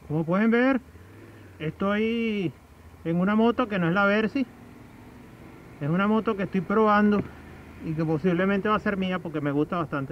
Como pueden ver, estoy en una moto que no es la Versys. Es una moto que estoy probando y que posiblemente va a ser mía porque me gusta bastante.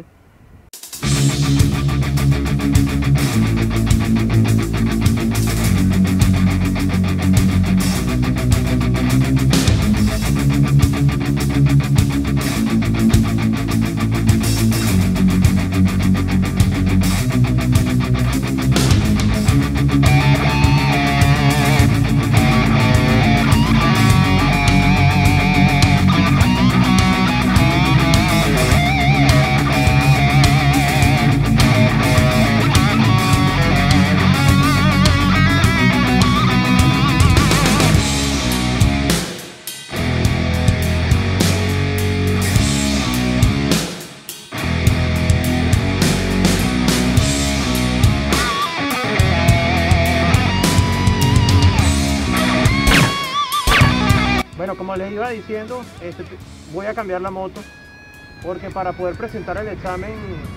Bueno, como les iba diciendo, voy a cambiar la moto porque para poder presentar el examen,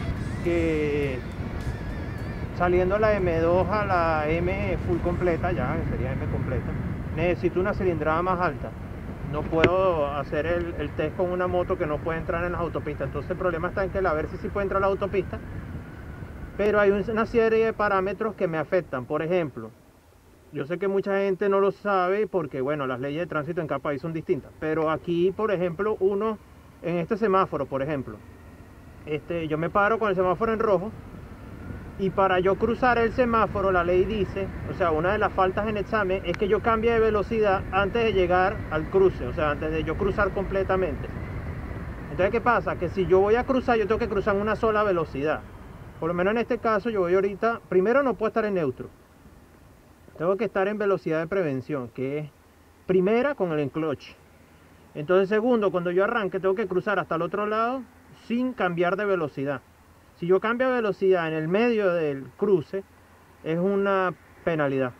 que saliendo la M2 a la M full completa, ya sería M completa, necesito una cilindrada más alta. No puedo hacer el test con una moto que no puede entrar en las autopistas. Entonces el problema está en que la Versys sí puede entrar a la autopista, pero hay una serie de parámetros que me afectan. Por ejemplo, yo sé que mucha gente no lo sabe porque, bueno, las leyes de tránsito en cada país son distintas. Pero aquí, por ejemplo, en este semáforo, por ejemplo, yo me paro con el semáforo en rojo y para yo cruzar el semáforo, la ley dice, o sea, una de las faltas en examen es que yo cambie de velocidad antes de llegar al cruce, o sea, antes de yo cruzar completamente. Entonces, ¿qué pasa? Que si yo voy a cruzar, yo tengo que cruzar en una sola velocidad. Por lo menos en este caso, yo voy ahorita, primero no puedo estar en neutro. Tengo que estar en velocidad de prevención, que es primera con el encloche. Entonces, segundo, cuando yo arranque, tengo que cruzar hasta el otro lado sin cambiar de velocidad. Si yo cambio de velocidad en el medio del cruce, es una penalidad.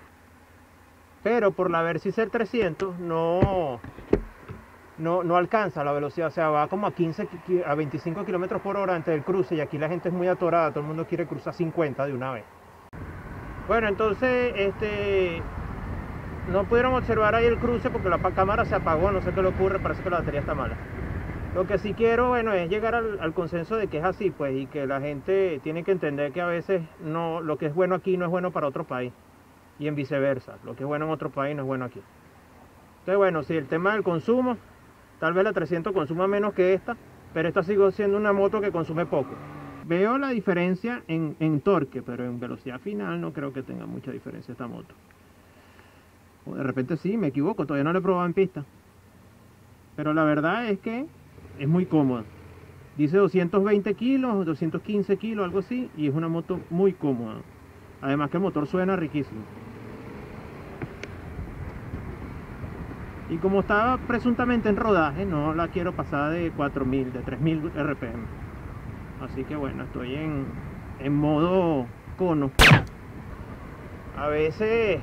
Pero por la Versys 300 no alcanza la velocidad, o sea, va como a 25 km por hora antes del cruce, y aquí la gente es muy atorada, todo el mundo quiere cruzar 50 de una vez. Bueno, entonces, no pudieron observar ahí el cruce porque la cámara se apagó, no sé qué le ocurre, parece que la batería está mala. Lo que sí quiero, bueno, es llegar al consenso de que es así, pues, y que la gente tiene que entender que a veces lo que es bueno aquí no es bueno para otro país, y en viceversa, lo que es bueno en otro país no es bueno aquí. Entonces, bueno, si el tema del consumo, tal vez la 300 consuma menos que esta, pero esta sigue siendo una moto que consume poco. Veo la diferencia en torque, pero en velocidad final no creo que tenga mucha diferencia esta moto. O de repente sí, me equivoco, todavía no la he probado en pista. Pero la verdad es que es muy cómoda. Dice 220 kilos, 215 kilos, algo así, y es una moto muy cómoda. Además que el motor suena riquísimo. Y como estaba presuntamente en rodaje, no la quiero pasar de 4000, de 3000 RPM. Así que bueno, estoy en modo cono. A veces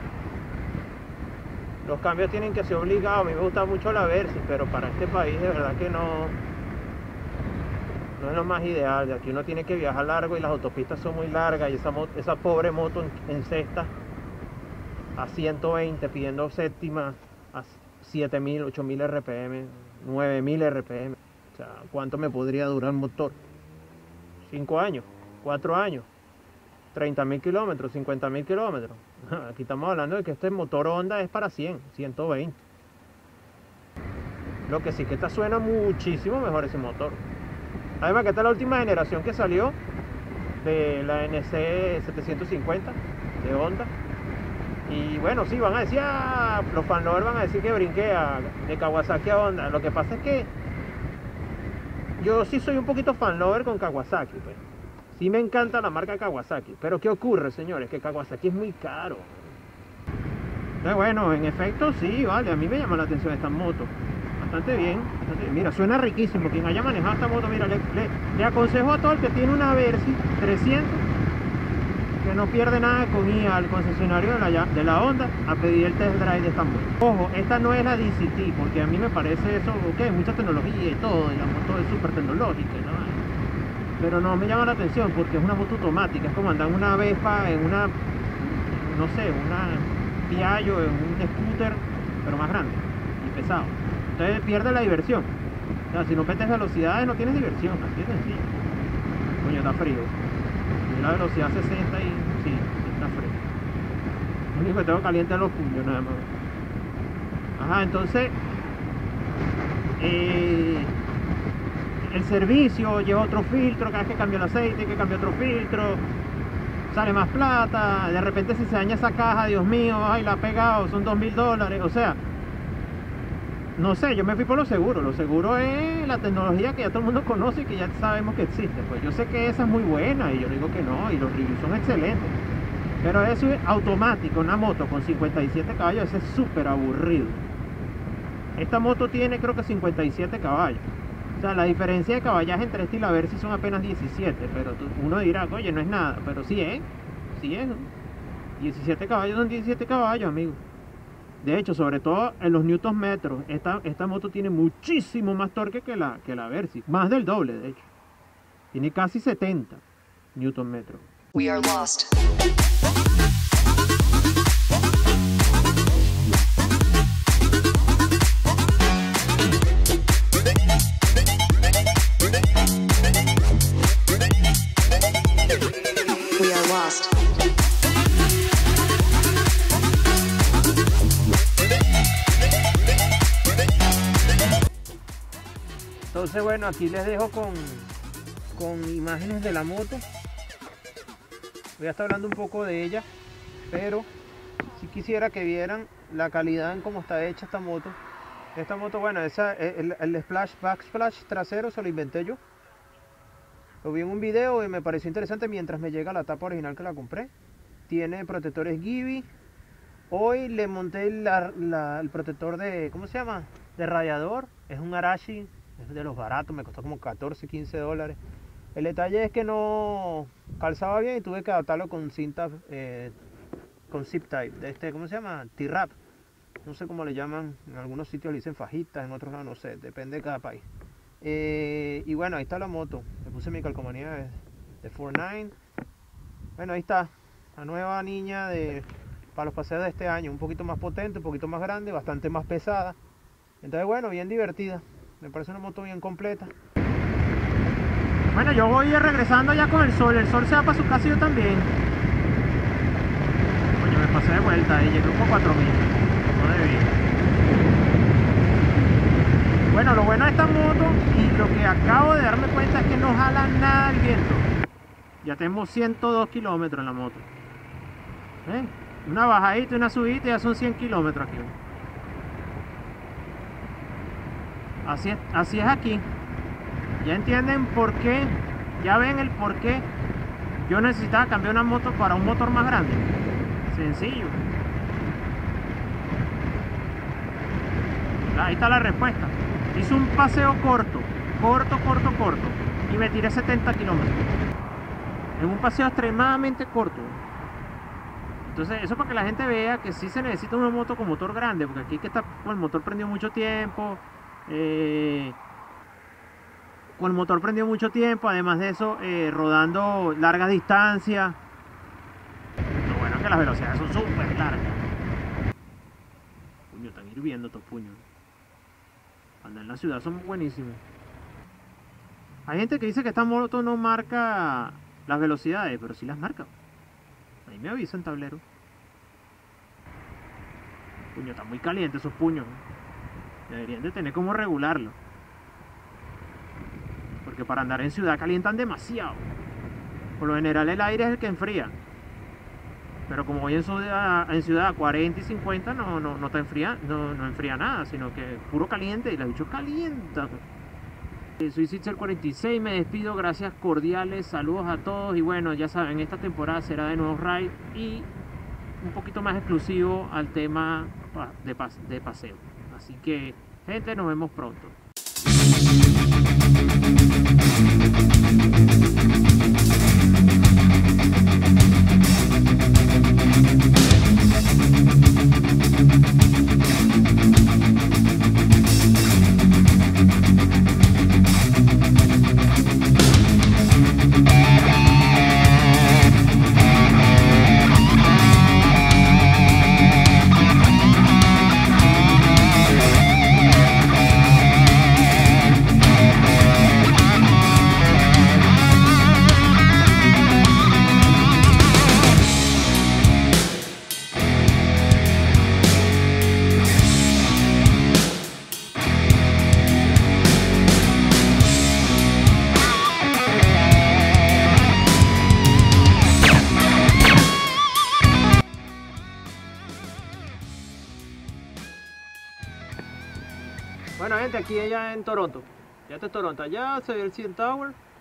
los cambios tienen que ser obligados. A mí me gusta mucho la Versys, pero para este país de verdad que no es lo más ideal. De aquí uno tiene que viajar largo y las autopistas son muy largas, y esa pobre moto en sexta a 120 pidiendo séptima a 7000, 8000 RPM, 9000 RPM. O sea, ¿cuánto me podría durar el motor? 5 años, 4 años, 30.000 kilómetros, 50.000 kilómetros. Aquí estamos hablando de que este motor Honda es para 100, 120. Lo que sí que esta suena muchísimo mejor ese motor. Además que esta es la última generación que salió de la NC 750 de Honda. Y bueno, sí, van a decir, los fanlovers van a decir que brinqué de Kawasaki a Honda. Lo que pasa es que yo sí soy un poquito fanlover con Kawasaki, pues. Sí me encanta la marca Kawasaki. Pero ¿qué ocurre, señores? Que Kawasaki es muy caro. Entonces, bueno, en efecto sí, vale, a mí me llama la atención esta moto. Bastante bien, bastante bien. Mira, suena riquísimo. Quien haya manejado esta moto, mira, le aconsejo a todo el que tiene una Versys 300 que no pierde nada con ir al concesionario de la Honda a pedir el test drive de esta moto. Ojo, esta no es la DCT, porque a mí me parece eso, ok, mucha tecnología y todo, y la moto es súper tecnológica, ¿no? Pero no me llama la atención porque es una moto automática, es como andar en una Vespa, en una no sé, una Piaggio, un scooter, pero más grande y pesado. Entonces pierde la diversión. O sea, si no metes velocidades no tienes diversión, así de sencillo. Coño, está frío. Y la velocidad 60 y sí, está frío. Lo único que tengo caliente es los puños nada más. Ajá, entonces el servicio lleva otro filtro, cada vez que cambia el aceite, que cambia otro filtro, sale más plata, de repente si se daña esa caja, Dios mío, ay, la ha pegado, son $2000, o sea, no sé, yo me fui por lo seguro es la tecnología que ya todo el mundo conoce y que ya sabemos que existe, pues yo sé que esa es muy buena y yo digo que no, y los reviews son excelentes, pero eso es automático, una moto con 57 caballos, eso es súper aburrido. Esta moto tiene creo que 57 caballos. O sea, la diferencia de caballaje entre esta y la Versys son apenas 17. Pero uno dirá, oye, no es nada. Pero sí es. Sí es. 17 caballos son 17 caballos, amigo. De hecho, sobre todo en los newton metros, esta moto tiene muchísimo más torque que la Versys. Más del doble, de hecho. Tiene casi 70 newton metros. We are lost. Entonces bueno, aquí les dejo con imágenes de la moto. Voy a estar hablando un poco de ella, pero si quisiera que vieran la calidad en cómo está hecha esta moto. Esta moto, bueno, el backsplash trasero se lo inventé yo. Lo vi en un video y me pareció interesante mientras me llega la tapa original que la compré. Tiene protectores Givi. Hoy le monté el protector de, ¿cómo se llama? De radiador. Es un Arashi, es de los baratos, me costó como $14-15. El detalle es que no calzaba bien y tuve que adaptarlo con cinta, con zip type, ¿cómo se llama? T-Wrap. No sé cómo le llaman, en algunos sitios le dicen fajitas, en otros no sé, depende de cada país. Y bueno, ahí está la moto. Le puse mi calcomanía de 49. Bueno, ahí está la nueva niña para los paseos de este año. Un poquito más potente, un poquito más grande, bastante más pesada. Entonces bueno, bien divertida. Me parece una moto bien completa. Bueno, yo voy regresando ya con el sol. El sol se va para su casa y yo también. Coño, me pasé de vuelta y llegué como 4000. No debí. Bueno, lo bueno de esta moto y lo que acabo de darme cuenta es que no jala nada el viento. Ya tenemos 102 kilómetros en la moto. Una bajadita y una subida ya son 100 kilómetros aquí. Así es aquí. Ya entienden por qué, ya ven el por qué yo necesitaba cambiar una moto para un motor más grande. Sencillo. Ahí está la respuesta. Hice un paseo corto y me tiré 70 kilómetros. En un paseo extremadamente corto. Entonces eso para que la gente vea que sí se necesita una moto con motor grande, porque aquí que está con el motor prendido mucho tiempo. Además de eso, rodando largas distancias. Lo bueno es que las velocidades son súper largas. Puño, están hirviendo estos puños. Andar en la ciudad son buenísimos. Hay gente que dice que esta moto no marca las velocidades, pero sí las marca. Ahí me avisa en tablero. Puño, están muy calientes esos puños. Deberían de tener como regularlo. Porque para andar en ciudad calientan demasiado. Por lo general el aire es el que enfría. Pero como voy en ciudad a 40 y 50 no enfría nada, sino que puro caliente y la bicho calienta. Soy Sitzer 46, me despido, gracias cordiales, saludos a todos y bueno, ya saben, esta temporada será de nuevos rides y un poquito más exclusivo al tema de paseo. Así que, gente, nos vemos pronto. Bueno, gente, aquí ella en Toronto. Ya está en Toronto. Allá se ve el CN Tower.